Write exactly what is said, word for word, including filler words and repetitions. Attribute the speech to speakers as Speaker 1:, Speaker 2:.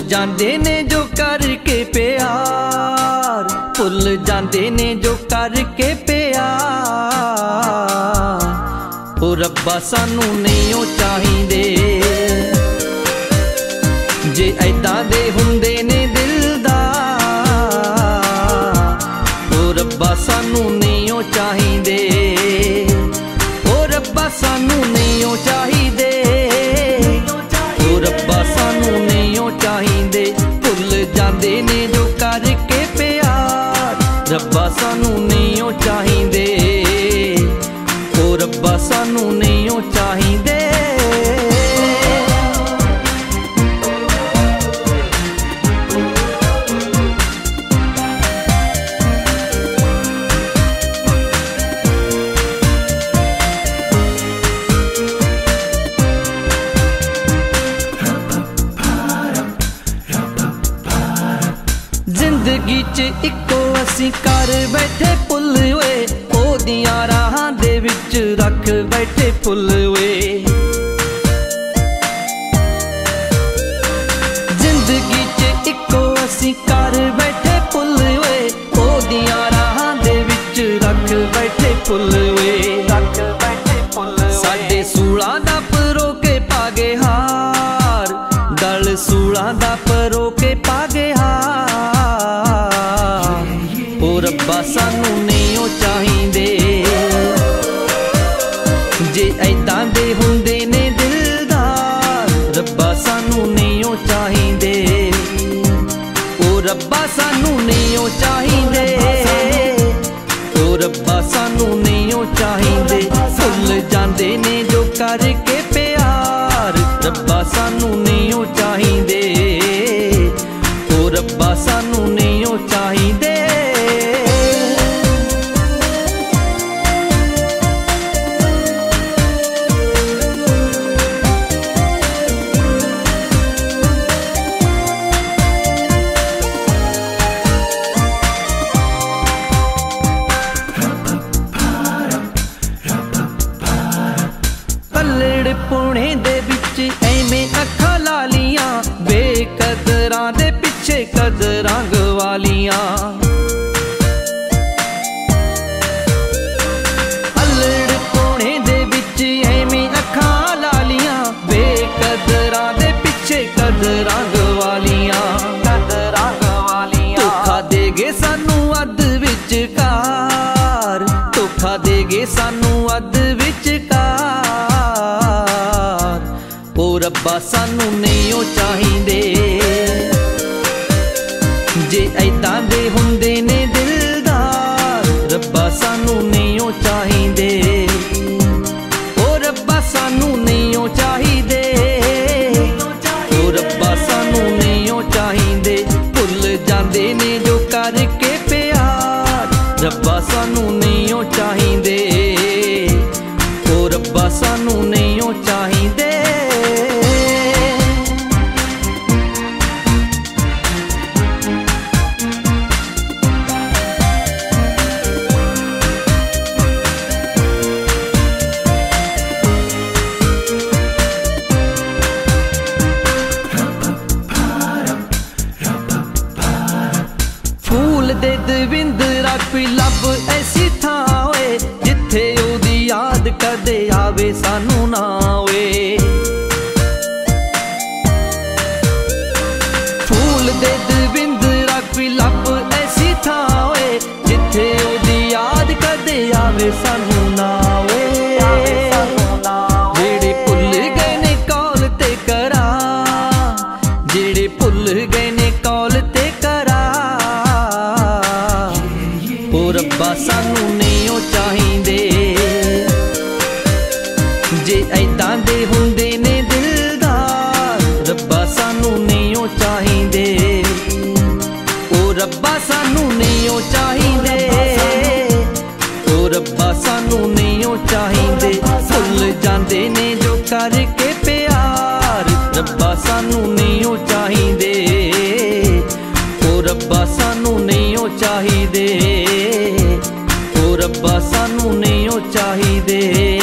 Speaker 1: जाते ने जो करके प्यार, भुल जाते ने जो करके प्यार। ओ रब्बा सानू नहीं ओ चाहिदे, जे ऐदां दे हुंदे ने दिलदार। ओ रब्बा सानू नहीं ओ चाहिदे, ओ रब्बा सानू नहीं ओ चाहिदे, ओ रब्बा सानू नहीं ओ चाहिदे। भुल जाते ने जो करके प्यार, रब्बा सानू नहीं ओ चाहिदे, ओ रब्बा सानू नहीं ओ चाहिदे। जिंदगी च इको असी कर बैठे पुल वे, ओदियां राहां दे विच रख बैठे फुल वे। जिंदगी च इको असी कर बैठे पुल वे, ओदियां राहां दे विच रख बैठे फुल वे, रख बैठे फुल वे। साडे सूलां दा परो के पागे हार, गल सूलां दा परो के पागे हार। ओ रब्बा सानू नहीं ओ चाहिदे, जे ऐदां दे हुंदे ने दिलदार। रब्बा सानू नहीं ओ चाहिदे, ओ रब्बा सानू नहीं ओ चाहिदे, ओ रब्बा सानू नहीं ओ चाहिदे। भुल जाते ने जो करके प्यार, रब्बा सानू नहीं ओ चाहिदे, ओ रब्बा सानू नहीं ओ चाहिदे। पुणे दे विच एवें अखां लालियां, बेकदरां दे पिछे कदरां गवालियां। अल्लड़ पुणे दे विच एवें अखां लालियां, बेकदरां दे पिछे कदरां गवालियां, कदरां गवालियां। धोखा देगे सानू अध विचकार, धोखा देगे सानू अध विचकार। ओ रब्बा सानू नहीं ओ चाहिदे, जे ऐदां दे हुंदे ने दिलदार। रब्बा सानू नहीं ओ चाहिदे, ओ रब्बा सानू नहीं ओ चाहिदे, ओ रब्बा सानू नहीं ओ चाहिदे। भुल जाते ने जो करके प्यार, रब्बा सानू नहीं ओ चाहिदे, ओ रब्बा सानू नहीं ओ चाहिदे। फूल दे दविंदरा कोई लब ऐसी थां होए, जिथे ओदी याद कदे आवे सानू ना होए। फूल दे दविंदरा कोई लब ऐसी थां होए, जिथे ओदी याद कदे आवे सानू ना होए। जेड़े भुल गए ने कौल ते करा, जेड़े भुल गए ने कौल ते करा। ओ रब्बा सानू नहीं ओ चाहिदे, जे ऐदां दे हुंदे ने दिलदार। रब्बा सानू नहीं ओ चाहिदे, ओ रब्बा सानू नहीं ओ चाहिदे, ओ रब्बा सानू नहीं ओ चाहिदे। भुल जाते ने जो करके प्यार, रब्बा सानू नहीं ओ चाहिदे, ओ रब्बा सानू नहीं ओ चाहिदे, ओ रब्बा सानू नहीं ओ चाहिदे।